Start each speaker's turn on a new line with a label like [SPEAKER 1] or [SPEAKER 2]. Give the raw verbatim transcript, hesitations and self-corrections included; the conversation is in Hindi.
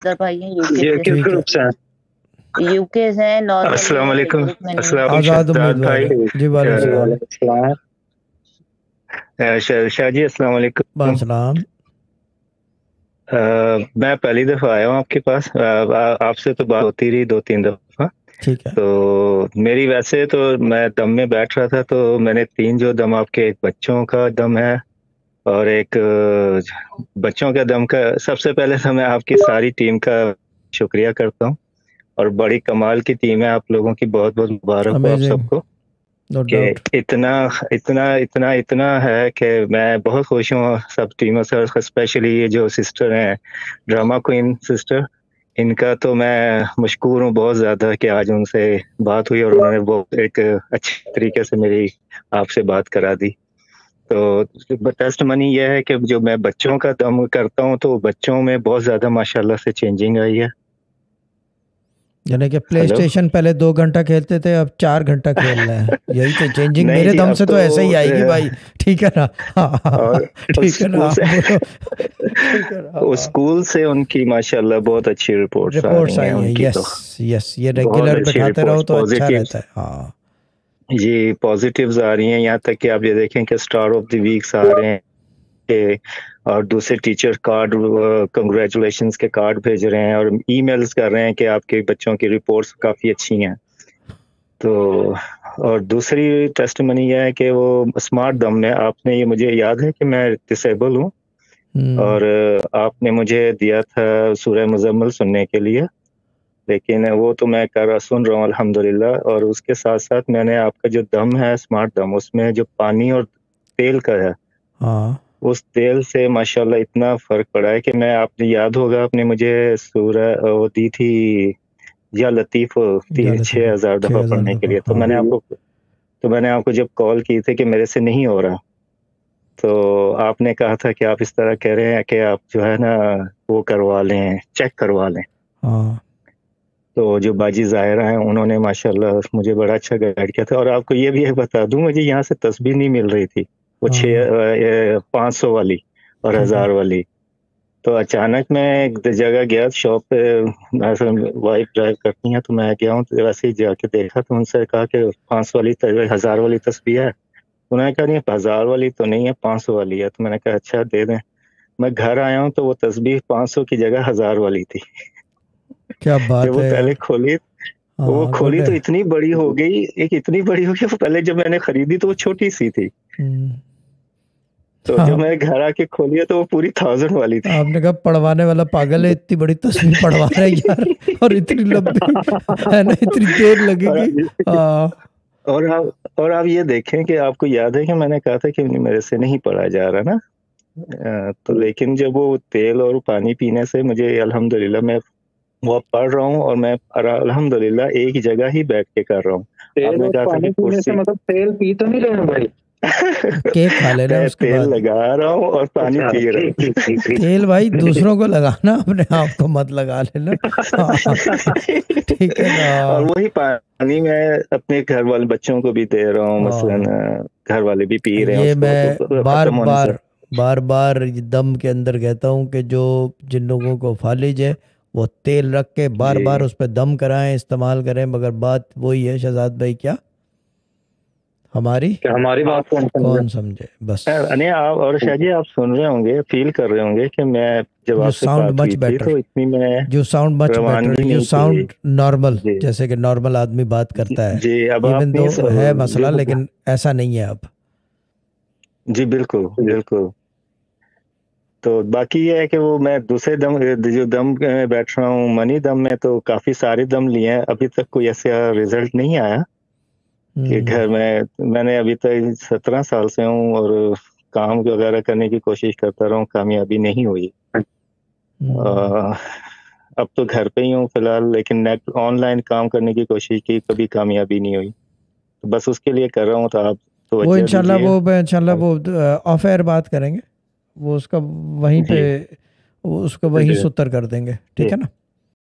[SPEAKER 1] सर भाई हैं यूके
[SPEAKER 2] ये
[SPEAKER 1] से।
[SPEAKER 2] किस ग्रुप से हैं?
[SPEAKER 1] यूके से हैं, नॉर्मली
[SPEAKER 2] अस्सलाम
[SPEAKER 1] है,
[SPEAKER 2] वालेकुम।
[SPEAKER 1] ग्रुप में नहीं है।
[SPEAKER 2] अस्सलाम
[SPEAKER 3] आज़ाद
[SPEAKER 2] शहजाद
[SPEAKER 3] उम्मीदवार
[SPEAKER 2] भाई।
[SPEAKER 3] है जी, वालेकुम सलाम।
[SPEAKER 2] अ, शाह शाह जी अस्सलाम वालेकुम।
[SPEAKER 3] सलाम।
[SPEAKER 2] अ, मैं पहली दफ़ा आया हूँ आपके पास। अ, आ- आपसे तो बात होती रही दो तीन दफ़ा।
[SPEAKER 3] ठीक है।
[SPEAKER 2] तो मेरी वैसे तो मैं दम में बैठ रहा था, तो मैंने तीन जो दम आपके, एक बच्चों का दम है और एक अ, बच्चों का दम का। सबसे पहले तो मैं आपकी सारी टीम का शुक्रिया करता हूँ, और बड़ी कमाल की टीम है आप लोगों की। बहुत बहुत मुबारक हो आप
[SPEAKER 3] अमेजिंग,
[SPEAKER 2] सबको
[SPEAKER 3] नो
[SPEAKER 2] कि
[SPEAKER 3] डाउट।
[SPEAKER 2] इतना इतना इतना इतना है कि मैं बहुत खुश हूँ सब टीमों से, और स्पेशली ये जो सिस्टर हैं, ड्रामा क्वीन सिस्टर, इनका तो मैं मशकूर हूँ बहुत ज़्यादा कि आज उनसे बात हुई और उन्होंने बहुत एक अच्छी तरीके से मेरी आपसे बात करा दी। तो टेस्ट मनी ये है कि जो मैं बच्चों का दम करता हूँ, तो बच्चों में बहुत ज़्यादा माशाल्लाह से चेंजिंग आई है।
[SPEAKER 3] यानी कि प्ले
[SPEAKER 2] हेलो।
[SPEAKER 3] स्टेशन पहले दो घंटा खेलते थे, अब चार घंटा खेल रहे हैं। यही तो चेंजिंग
[SPEAKER 2] नहीं
[SPEAKER 3] मेरे
[SPEAKER 2] जी,
[SPEAKER 3] दम
[SPEAKER 2] अब
[SPEAKER 3] से तो ऐसे ही
[SPEAKER 2] तो
[SPEAKER 3] आएगी
[SPEAKER 2] अ,
[SPEAKER 3] भाई। ठीक है ना? हाँ, हाँ,
[SPEAKER 2] और
[SPEAKER 3] हाँ,
[SPEAKER 2] उस
[SPEAKER 3] ठीक है ना?
[SPEAKER 2] स्कूल
[SPEAKER 3] आप
[SPEAKER 2] से
[SPEAKER 3] बोलो। ठीक है ना?
[SPEAKER 2] उस
[SPEAKER 3] हाँ।
[SPEAKER 2] स्कूल से उनकी माशाल्लाह बहुत अच्छी रिपोर्ट्स आ
[SPEAKER 3] रिपोर्ट्स
[SPEAKER 2] रही हैं
[SPEAKER 3] आई हैं,
[SPEAKER 2] उनकी,
[SPEAKER 3] यस
[SPEAKER 2] तो
[SPEAKER 3] यस, ये
[SPEAKER 2] बहुत
[SPEAKER 3] रेगुलर
[SPEAKER 2] अच्छी
[SPEAKER 3] बैठाते रहो
[SPEAKER 2] रिपोर्ट्स,
[SPEAKER 3] तो अच्छा
[SPEAKER 2] पॉजिटिव्स।
[SPEAKER 3] रहता है। हाँ।
[SPEAKER 2] ये पॉजिटिव्स आ रही हैं, यहाँ तक कि आप ये देखें कि स्टार ऑफ द वीक्स आ रहे हैं कि, और दूसरे टीचर कार्ड, कंग्रेचुलेशंस के कार्ड भेज रहे हैं और ईमेल्स कर रहे हैं कि आपके बच्चों की रिपोर्ट्स काफ़ी अच्छी हैं। तो और दूसरी टेस्ट मनी यह है कि वो स्मार्ट दम में आपने, ये मुझे याद है कि मैं डिसेबल हूँ, और आपने मुझे दिया था सूरह मुज़म्मिल सुनने के लिए, लेकिन वो तो मैं कर रहा सुन रहा हूँ अल्हम्दुलिल्लाह। और उसके साथ साथ मैंने आपका जो दम है स्मार्ट दम, उसमें जो पानी और तेल का है,
[SPEAKER 3] हाँ।
[SPEAKER 2] उस तेल से माशाल्लाह इतना फ़र्क पड़ा है कि मैं, आपने याद होगा आपने मुझे सूरह वो दी थी, या लतीफ़, छः हज़ार
[SPEAKER 3] छः
[SPEAKER 2] दफ़ा
[SPEAKER 3] हजार
[SPEAKER 2] पढ़ने के
[SPEAKER 3] दफा।
[SPEAKER 2] लिए। तो मैंने
[SPEAKER 3] हाँ।
[SPEAKER 2] आपको तो मैंने आपको जब कॉल की थी कि मेरे से नहीं हो रहा, तो आपने कहा था कि आप इस तरह कह रहे हैं कि आप जो है ना वो करवा लें, चेक करवा लें।
[SPEAKER 3] हाँ।
[SPEAKER 2] तो जो बाजी ज़ाहिरा हैं, उन्होंने माशाल्लाह मुझे बड़ा अच्छा गाइड किया था। और आपको ये भी बता दूँ, मुझे यहाँ से तस्बीह नहीं मिल रही थी, वो
[SPEAKER 3] हाँ।
[SPEAKER 2] छः पाँच सौ वाली और
[SPEAKER 3] ठीक है।
[SPEAKER 2] हज़ार वाली। तो अचानक मैं एक जगह गया शॉप पे, वाइफ ड्राइव करती हैं, तो मैं गया हूँ, तो वैसे ही जाके देखा, तो उनसे कहा कि पाँच सौ वाली, हज़ार वाली तस्बीह है? उन्होंने कहा नहीं, हज़ार वाली तो नहीं है, पाँच सौ वाली है। तो मैंने कहा अच्छा दे दें। मैं घर आया हूँ तो वो तस्बीह पाँच सौ की जगह हज़ार वाली थी।
[SPEAKER 3] क्या
[SPEAKER 2] जब
[SPEAKER 3] बात
[SPEAKER 2] वो
[SPEAKER 3] है
[SPEAKER 2] पहले
[SPEAKER 3] यार।
[SPEAKER 2] खोली, वो
[SPEAKER 3] हाँ, गुड
[SPEAKER 2] खोली तो
[SPEAKER 3] है।
[SPEAKER 2] इतनी बड़ी हो गई, एक इतनी बड़ी हो गई। पहले जब मैंने खरीदी तो वो छोटी सी थी,
[SPEAKER 3] हम्म।
[SPEAKER 2] तो जब
[SPEAKER 3] हाँ,
[SPEAKER 2] मैं घर आके खोली तो वो पूरी थाउजेंड वाली थी।
[SPEAKER 3] आपने कहा पढ़वाने वाला पागल है, इतनी बड़ी तस्वीर पढ़वा रहा है यार, और इतनी लंबी, है ना, इतनी देर
[SPEAKER 2] और
[SPEAKER 3] लगेगी।
[SPEAKER 2] आप
[SPEAKER 3] हाँ।
[SPEAKER 2] और आप और आप ये देखें कि आपको याद है कि मैंने कहा था कि मेरे से नहीं पढ़ा जा रहा ना। अ, तो लेकिन जब वो तेल और पानी पीने से मुझे अल्हम्दुलिल्लाह, मैं वो पढ़ रहा हूँ, और मैं अल्हम्दुलिल्लाह एक ही जगह ही बैठ के कर रहा हूँ।
[SPEAKER 4] तेल
[SPEAKER 2] आपने
[SPEAKER 4] और
[SPEAKER 2] कहा था
[SPEAKER 4] पानी
[SPEAKER 2] कि
[SPEAKER 4] पीने से
[SPEAKER 2] कुर्सी
[SPEAKER 4] मतलब तेल पी तो नहीं रहे हैं भाई?
[SPEAKER 3] केक खा लेना
[SPEAKER 2] ते,
[SPEAKER 3] उसके
[SPEAKER 2] तेल
[SPEAKER 3] बाद।
[SPEAKER 2] लगा रहा हूँ और पानी
[SPEAKER 4] अच्छा,
[SPEAKER 2] पी रहा
[SPEAKER 4] ठीक ठीक ठीक ठीक।
[SPEAKER 3] तेल भाई दूसरों को लगाना, अपने आप को मत लगा लेना। हाँ, ठीक है ना?
[SPEAKER 2] और वही पानी मैं अपने घर वाले बच्चों को भी दे रहा हूँ, मसलन
[SPEAKER 3] हाँ,
[SPEAKER 2] अ, घर वाले भी पी रहे हैं
[SPEAKER 3] ये
[SPEAKER 2] उसको,
[SPEAKER 3] मैं
[SPEAKER 2] तो
[SPEAKER 3] बार
[SPEAKER 2] खत्म होने से।
[SPEAKER 3] बार बार बार ये दम के अंदर कहता हूँ कि जो जिन लोगों को फालिज है, वो तेल रख के बार बार
[SPEAKER 2] जी
[SPEAKER 3] उस पर दम कराएं, इस्तेमाल करें। मगर बात वही है शहजाद भाई, क्या हमारी
[SPEAKER 4] क्या हमारी बात कौन समझे?
[SPEAKER 3] कौन समझे बस।
[SPEAKER 2] नहीं, आप और शायद जी आप सुन रहे होंगे, फील कर रहे होंगे कि मैं जब
[SPEAKER 3] यू
[SPEAKER 2] आपसे
[SPEAKER 3] साउंड
[SPEAKER 2] बात
[SPEAKER 3] मच
[SPEAKER 2] हुई थी
[SPEAKER 3] बेटर,
[SPEAKER 2] तो इतनी मैं
[SPEAKER 3] यू साउंड मच बेटर,
[SPEAKER 2] रवानगी
[SPEAKER 3] यू
[SPEAKER 2] नहीं थी।
[SPEAKER 3] साउंड नॉर्मल,
[SPEAKER 2] जी
[SPEAKER 3] जैसे कि नॉर्मल आदमी बात करता है।
[SPEAKER 2] जी, अब
[SPEAKER 3] इवन
[SPEAKER 2] आपने
[SPEAKER 3] दो
[SPEAKER 2] स-
[SPEAKER 3] है मसला,
[SPEAKER 2] जो,
[SPEAKER 3] लेकिन ऐसा नहीं है अब।
[SPEAKER 2] जी बिल्कुल बिल्कुल। तो बाकी ये है कि वो मैं दूसरे दम, जो दम में बैठ रहा हूँ, मनी दम में, तो काफी सारे दम लिए हैं, अभी तक कोई ऐसा रिजल्ट नहीं आया कि
[SPEAKER 3] हम्म।
[SPEAKER 2] घर में। मैंने अभी तक सत्रह साल से हूँ और काम वगैरह करने की कोशिश करता रहा हूँ, कामयाबी नहीं हुई।
[SPEAKER 3] हम्म।
[SPEAKER 2] अ, अब तो घर पे ही हूँ फिलहाल, लेकिन नेट ऑनलाइन काम करने की कोशिश की, कभी कामयाबी नहीं हुई। तो बस उसके लिए कर रहा हूँ, तो आप
[SPEAKER 3] वो
[SPEAKER 2] तवज्जो
[SPEAKER 3] इंशाल्लाह
[SPEAKER 2] दीजिए।
[SPEAKER 3] वो मैं इंशाल्लाह वो ऑफ एयर बात करेंगे, वो उसका वहीं पे,
[SPEAKER 2] जी
[SPEAKER 3] वो उसको वहीं
[SPEAKER 2] जी
[SPEAKER 3] सुतर कर देंगे। ठीक
[SPEAKER 2] जी
[SPEAKER 3] है ना?